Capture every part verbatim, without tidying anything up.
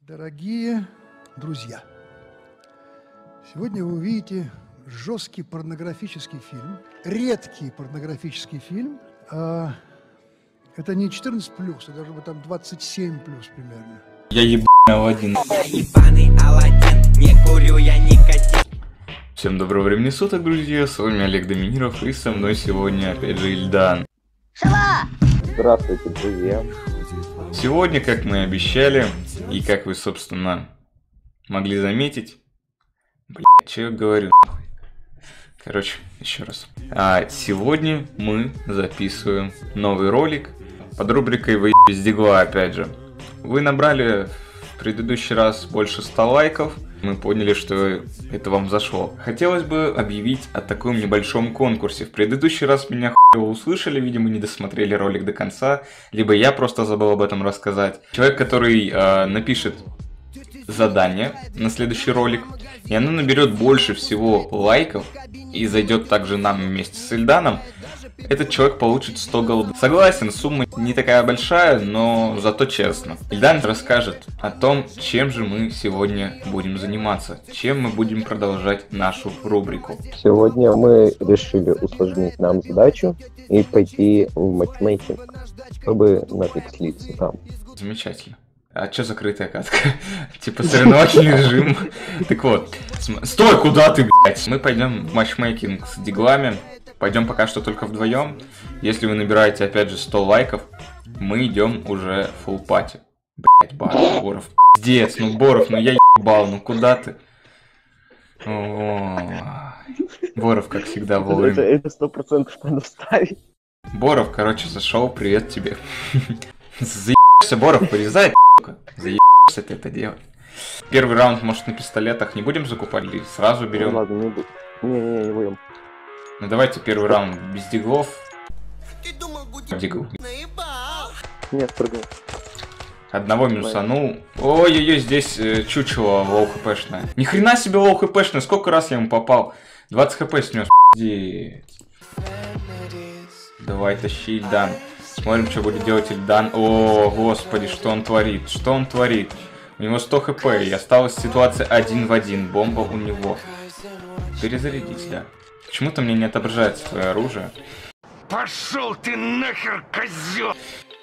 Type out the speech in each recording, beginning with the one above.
Дорогие друзья, сегодня вы увидите жесткий порнографический фильм, редкий порнографический фильм. А, это не четырнадцать плюс, это даже там двадцать семь плюс примерно. Я ебаный Аладдин. Ебаный Аладдин, не курю я никотин. Всем доброго времени суток, друзья, с вами Олег Доминиров, и со мной сегодня опять же Ильдан. Здравствуйте, друзья. Сегодня, как мы и обещали, и как вы, собственно, могли заметить... Блять, что я говорю? Короче, еще раз. А сегодня мы записываем новый ролик под рубрикой «Выебись с Дигла», опять же. Вы набрали в предыдущий раз больше ста лайков. Мы поняли, что это вам зашло. Хотелось бы объявить о таком небольшом конкурсе. В предыдущий раз меня хуево услышали, видимо, не досмотрели ролик до конца, либо я просто забыл об этом рассказать. Человек, который э, напишет задание на следующий ролик, и оно наберет больше всего лайков, и зайдет также нам вместе с Ильданом, этот человек получит сто голды. Согласен, сумма не такая большая, но зато честно. Ильдан расскажет о том, чем же мы сегодня будем заниматься, чем мы будем продолжать нашу рубрику. Сегодня мы решили усложнить нам задачу и пойти в матчмейкинг, чтобы нафиг слиться там. Замечательно. А чё закрытая катка? Типа соревновательный режим. Так вот. Стой, куда ты, блядь? Мы пойдем в матчмейкинг с диглами. Пойдем пока что только вдвоем. Если вы набираете, опять же, сто лайков, мы идем уже фулл пати. Блять, Боров. Пиздец, ну Боров, ну я ебал, ну куда ты? О, Боров, как всегда, вовремя. Это сто процентов надо вставить. Боров, короче, зашел, привет тебе. Заебешься, Боров, порезай, сука. Заебешься ты это делать. Первый раунд, может, на пистолетах не будем закупать или сразу берем? Ну, ладно, не буду. Не-не-не, не будем. Ну давайте первый раунд без диглов. Дигл. Нет, прыгнул. Одного минусанул. Ой-ой-ой, здесь э, чучело лоу хпшное. Ни хрена себе лоу хпшное, сколько раз я ему попал? двадцать хп снес, пиздец. Давай, тащи Ильдан. Смотрим, что будет делать Ильдан. О, господи, что он творит, что он творит. У него сто хп, и осталась ситуация один в один. Бомба у него. Перезарядись, да. Почему-то мне не отображается твое оружие. Пошел ты нахер, козел!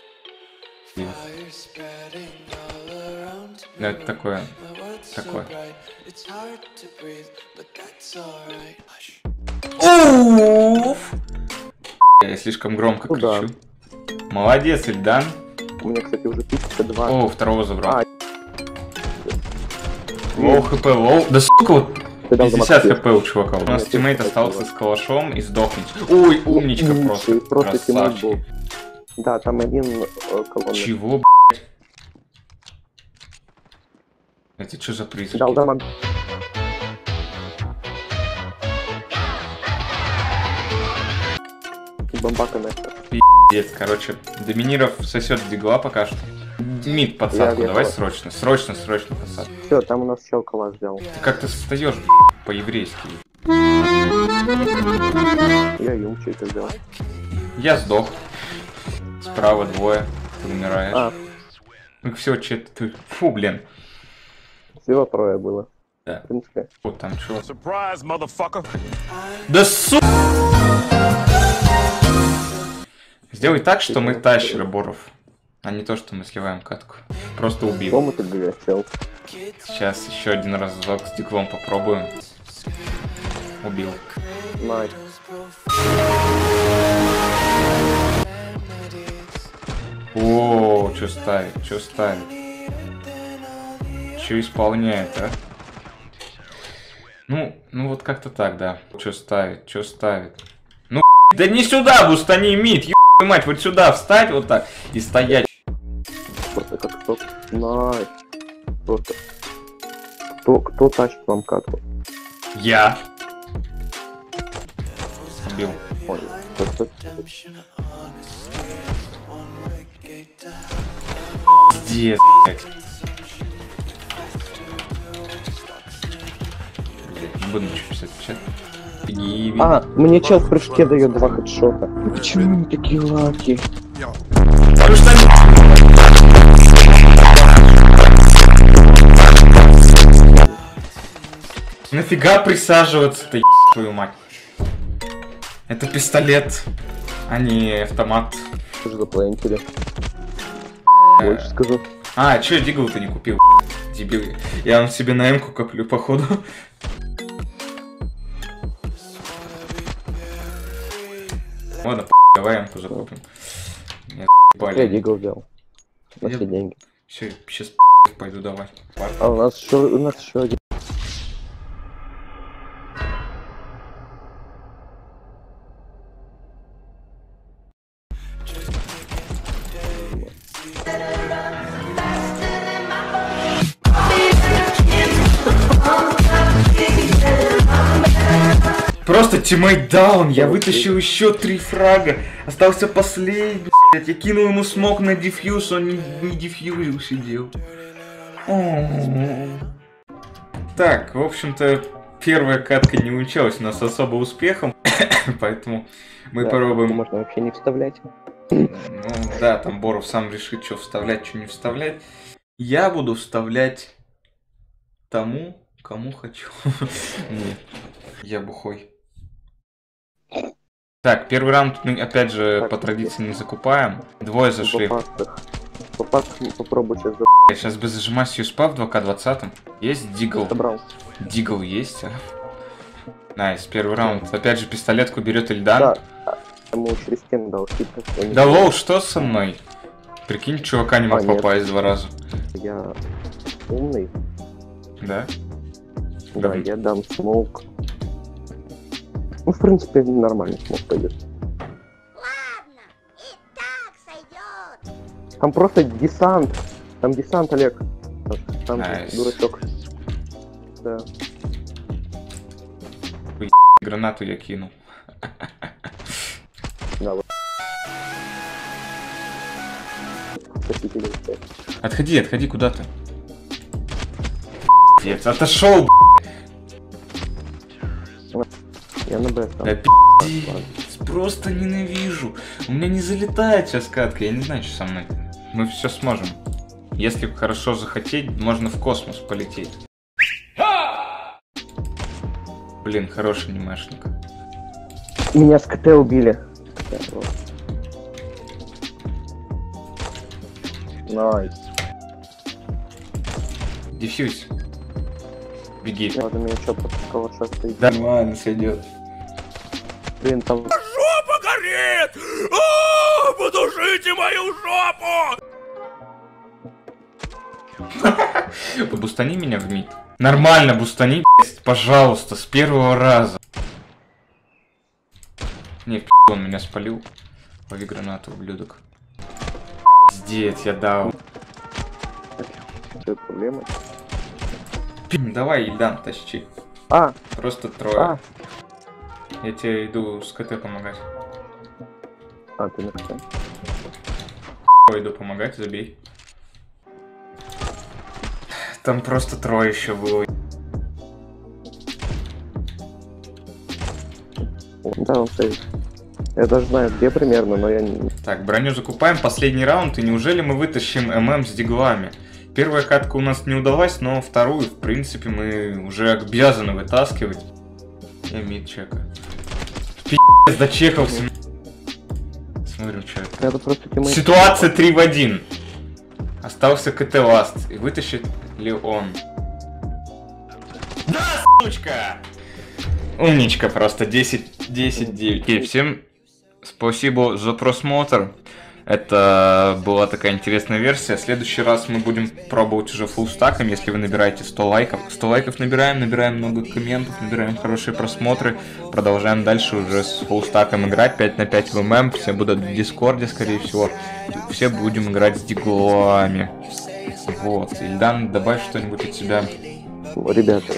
Ну, это такое. Такое. Уф! Я слишком громко Куда? кричу. Молодец, Ильдан. У меня, кстати, уже тысяча два. О, второго забрал. А. Лоу хп, лоу. Да сука, вот. пятьдесят хп у чувака. У нас Нет, тиммейт нет, остался нет. с калашом и сдохнуть. Ой, умничка просто. Просто тиммейт был. Красавчик. Да, там один э, колонна. Чего, блядь? Это что за призраки? Дал дамаг. Бомбака нахер. Пиздец, короче. Доминиров сосет дигла пока что. Мид подсадку, Я давай готов. срочно. Срочно, срочно подсадку. Все, там у нас чел калаш взял. Ты как ты встаешь по-еврейски? Я юмчик это взял. Я сдох. Справа двое. Ты умираешь. А, Ну всего четыре. Фу, блин. всего трое было. Да. В принципе. Вот там чего. Surprise, motherfucker! Да су... Сделай так, что мы тащеры, Боров. А не то, что мы сливаем катку. Просто убил. Кому ты говоришь, чел? Сейчас еще один разок с диглом попробуем. Убил. Найс. О, что ставит, что ставит? Что исполняет, а? Ну, ну вот как-то так, да. Что ставит, что ставит? Ну, да не сюда, бустани мид, ебаную мать, вот сюда встать вот так и стоять. Просто как стоп. Найс. Просто. Кто, кто тащит вам катку? Я. Убил. Ой, кто, кто? Пиздец, блядь. Блядь, не буду ничего писать в чат. Беги, беги. А, мне чел в прыжке дает два хедшота. Почему они такие лаки? Потому что они... Нафига присаживаться-то, твою мать? Это пистолет, а не автомат. Что же запланили? Больше скажу. А, чё, Дигл-то не купил? Дебил. Я вам себе на М-ку коплю, походу. Ладно, давай М-ку закупим. Я Дигл взял. На все деньги. Все, сейчас пойду давай. А у нас еще, у нас еще один. Просто тиммейт даун, я вытащил еще три фрага. Остался последний, блядь. Я кинул ему смог на дефьюз, он не, не дефьюзил, сидел. О-о-о. Так, в общем-то, первая катка не увенчалась у нас особо успехом, поэтому мы да, попробуем... Можно вообще не вставлять. Ну да, там Боров сам решит, что вставлять, что не вставлять. Я буду вставлять тому, кому хочу. Нет, я бухой. Так, первый раунд мы опять же так, по традиции не закупаем. Двое зашли. Попробуй сейчас. Я сейчас бы зажимать Юспа в два ка двадцать. Есть Дигл. Дигл есть, а? Найс, первый раунд. Опять же пистолетку берет Ильдан. Да, ему через стену дал скидку. Да лоу, что со мной? Прикинь, чувака не мог а, попасть нет. два раза. Я умный. Да? Да, я дам смоук. Ну, в принципе, нормально смог пойдет. Ладно, и так сойдет. Там просто десант. Там десант, Олег. Там nice. Дурачок. Да. Ой, гранату я кинул. Да, вот. Отходи, отходи, куда ты? Пиздец, отошел, б***ь. Я на Б. Да пиздец, просто ненавижу. У меня не залетает сейчас катка, я не знаю, что со мной. Мы все сможем. Если хорошо захотеть, можно в космос полететь. Блин, хороший анимешник. Меня с КТ убили. Найс. Дефьюз. Беги. Надо меня что-то кого-то стоит. Да, ладно, сойдет. Блин, там... Жопа горит! О, потушите мою жопу! Бустани меня в мид. Нормально, бустани, пожалуйста, с первого раза. Не, он меня спалил. Лови гранату, ублюдок. Пиздец, я дал. Что проблема? Давай, Ильдан, тащи. А! Просто трое. А. Я тебе иду с КТ помогать. А, ты на КТ? Иду помогать, забей. Там просто трое еще было. Да, он стоит. Я даже знаю, где примерно, но я не... Так, броню закупаем, последний раунд, и неужели мы вытащим ММ с диглами? Первая катка у нас не удалась, но вторую, в принципе, мы уже обязаны вытаскивать. Я мид чека. Пи***ц, дочекался. Смотрим, что это. это просто тиммейт. Ситуация три в один. Остался КТ ласт. И вытащит ли он? Да, сучка! Умничка просто. десять девять. Окей, всем спасибо за просмотр. Это была такая интересная версия. В следующий раз мы будем пробовать уже фуллстаком. Если вы набираете сто лайков. сто лайков набираем, набираем много комментов, набираем хорошие просмотры. Продолжаем дальше уже с фуллстаком играть. пять на пять в ММ. Все будут в Дискорде, скорее всего. Все будем играть с диглами. Вот. Ильдан, добавь что-нибудь от себя. Ребята,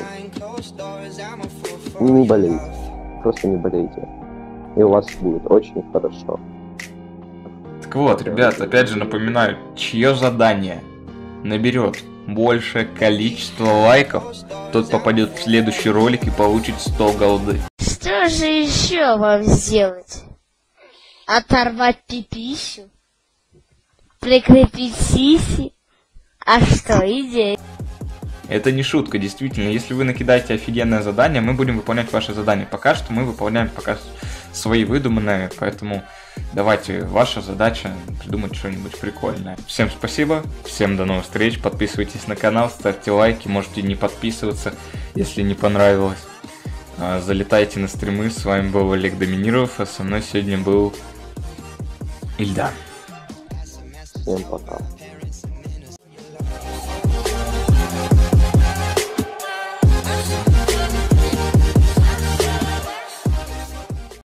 не болейте. Просто не болейте. И у вас будет очень хорошо. Так вот, ребят, опять же напоминаю, чье задание наберет большее количество лайков, тот попадет в следующий ролик и получит сто голды. Что же еще вам сделать? Оторвать пипищу? Прикрепить сиси? А что, идея? Это не шутка, действительно. Если вы накидаете офигенное задание, мы будем выполнять ваши задания. Пока что мы выполняем пока свои выдуманные, поэтому давайте, ваша задача придумать что-нибудь прикольное. Всем спасибо, всем до новых встреч, подписывайтесь на канал, ставьте лайки, можете не подписываться, если не понравилось. Залетайте на стримы, с вами был Олег Доминиров, а со мной сегодня был Ильдар. Всем пока.